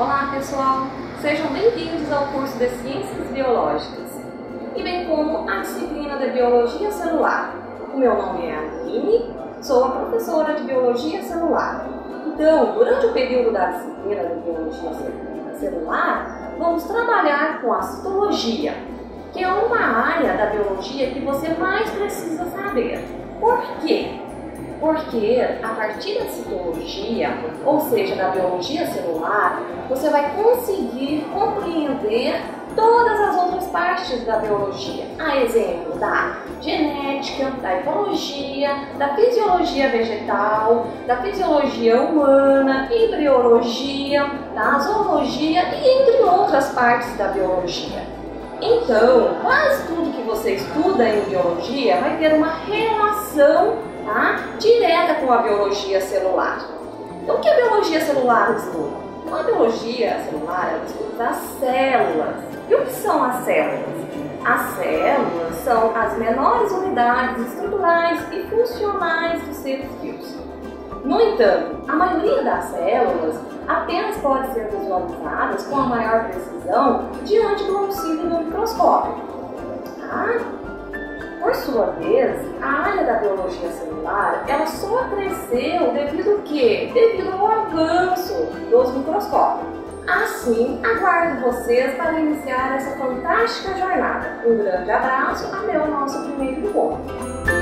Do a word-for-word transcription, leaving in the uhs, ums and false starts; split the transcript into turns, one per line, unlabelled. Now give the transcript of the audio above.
Olá pessoal, sejam bem-vindos ao curso de Ciências Biológicas e bem como a disciplina de Biologia Celular. O meu nome é Aline, sou a professora de Biologia Celular. Então, durante o período da disciplina de Biologia Celular, vamos trabalhar com a citologia, que é uma área da biologia que você mais precisa saber. Por quê? Porque a partir da citologia, ou seja, da biologia celular, você vai conseguir compreender todas as outras partes da biologia. A exemplo da genética, da ecologia, da fisiologia vegetal, da fisiologia humana, embriologia, da zoologia e entre outras partes da biologia. Então, quase tudo que você estuda em biologia vai ter uma relação, tá, direta com a biologia celular. Então, o que a biologia celular estuda? Então, a biologia celular ela estuda as células. E o que são as células? As células são as menores unidades estruturais e funcionais dos seres vivos. No entanto, a maioria das células apenas pode ser visualizadas com a maior precisão diante do auxílio do microscópio. Tá? Por sua vez, a área da biologia celular ela só cresceu devido ao quê? Devido ao avanço dos microscópios. Assim, aguardo vocês para iniciar essa fantástica jornada. Um grande abraço, até o nosso primeiro encontro.